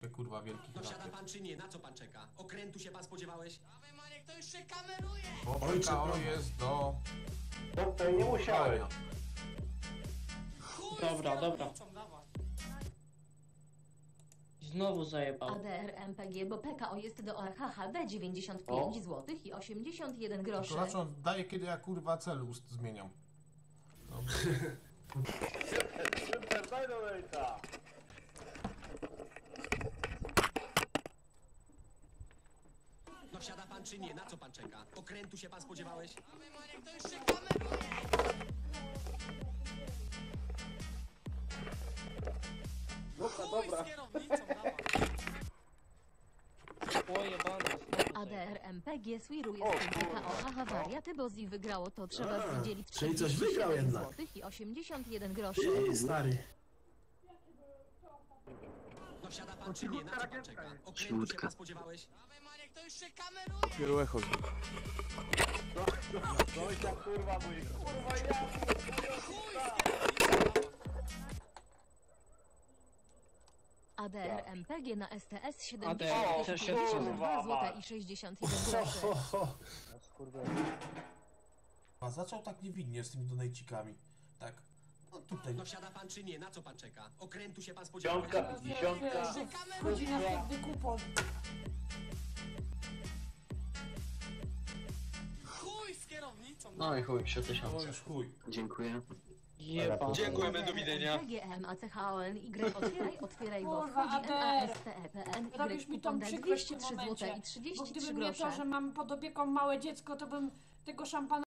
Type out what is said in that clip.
Kurwa wielki Dosiada pan czy nie? Na co pan czeka? Okrętu się pan spodziewałeś? Dawaj Maniek, to już się kameruje! Bo PKO jest do... Doktor, nie musiałeś. Dobra, dobra. Znowu zajebał. ADR MPG, bo PKO jest do ORHHD 95 zł i 81 groszy. To znaczy on daje, kiedy ja kurwa cel zmieniam. Super, daj do lejca. Dosiada pan czy nie? Na co pan czeka? Okrętu się pan spodziewałeś? Dawaj Maniek, to już się kameruje! Dobra. ADR MPG swiruje z tym PKO haha wariaty, bo ZI wygrało, to trzeba zdzielić czyli coś wygrał 37 jednak. zł i 81 groszy. Ty, stary. Dosiada pan czy nie? Na co pan czeka? Okrętu się pan spodziewałeś? Dawaj Maniek, to już się kameruje! Dopiero echo. Dojcia, kurwa mój. Kurwa ja. ADR MPG na STS ADR też się 72 zł i 61 groszy. A zaczął tak niewinnie z tymi donajcikami. Tak. No tutaj. Dosiada pan czy nie? Na co pan czeka? Okrętu się pan spodziewałeś? Piątka, dziesiątka. Chodzi na wtedy kupon. Chuj z kierownicą! No i chuj, O 3000. już chuj. Dziękuję. Jeba. Dziękujemy, do widzenia. MPGM ACHON Y otwieraj, bo Kurwa, wchodzi ADR. NASTEPN Robisz mi tą kupon D przykrość w tym 203 momencie. zł i Bo 33 gdyby nie to, grosze. że mam pod opieką małe dziecko, to bym tego szampana